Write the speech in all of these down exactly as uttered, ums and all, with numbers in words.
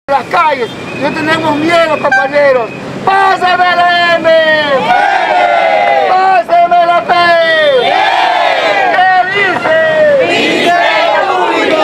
las calles. No tenemos miedo, compañeros. ¡Pásame la M! ¡Pásame la P! ¿Qué dice? ¡Ministerio Público!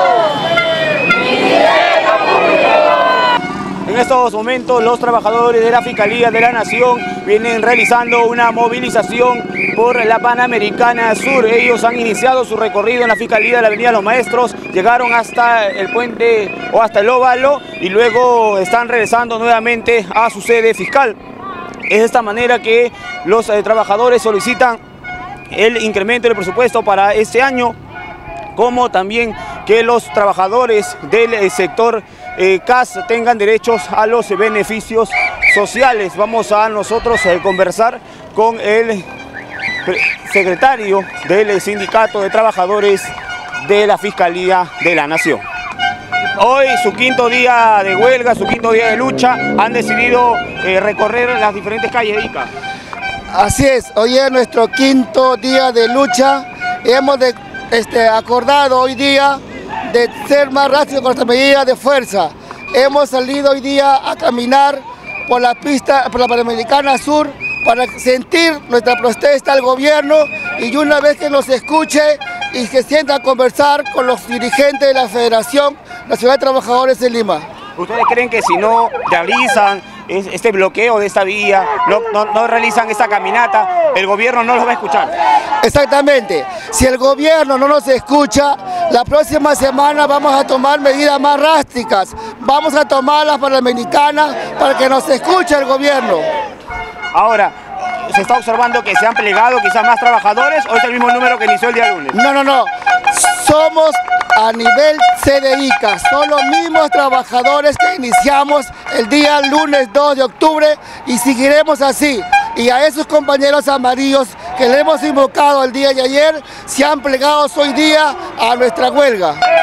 ¡Ministerio Público! En estos momentos los trabajadores de la Fiscalía de la Nación vienen realizando una movilización por la Panamericana Sur. Ellos han iniciado su recorrido en la Fiscalía de la Avenida Los Maestros, llegaron hasta el puente o hasta el óvalo y luego están regresando nuevamente a su sede fiscal. Es de esta manera que los eh, trabajadores solicitan el incremento del presupuesto para este año, como también que los trabajadores del eh, sector eh, C A S tengan derechos a los beneficios sociales. Vamos a nosotros a conversar con el secretario del Sindicato de Trabajadores de la Fiscalía de la Nación. Hoy, su quinto día de huelga, su quinto día de lucha, han decidido eh, recorrer las diferentes calles de Ica. Así es, hoy es nuestro quinto día de lucha. Hemos de, este, acordado hoy día de ser más rápido con nuestras medidas de fuerza. Hemos salido hoy día a caminar por la pista, por la Panamericana Sur, para sentir nuestra protesta al gobierno y una vez que nos escuche y se sienta a conversar con los dirigentes de la Federación Nacional de Trabajadores de Lima. ¿Ustedes creen que si no realizan este bloqueo de esta vía, no, no, no realizan esta caminata, el gobierno no los va a escuchar? Exactamente. Si el gobierno no nos escucha, la próxima semana vamos a tomar medidas más drásticas. Vamos a tomar las panamericanas para que nos escuche el gobierno. Ahora, ¿se está observando que se han plegado quizás más trabajadores o es el mismo número que inició el día lunes? No, no, no. Somos a nivel C D I C A, son los mismos trabajadores que iniciamos el día lunes dos de octubre y seguiremos así. Y a esos compañeros amarillos que le hemos invocado el día de ayer, se han plegado hoy día a nuestra huelga.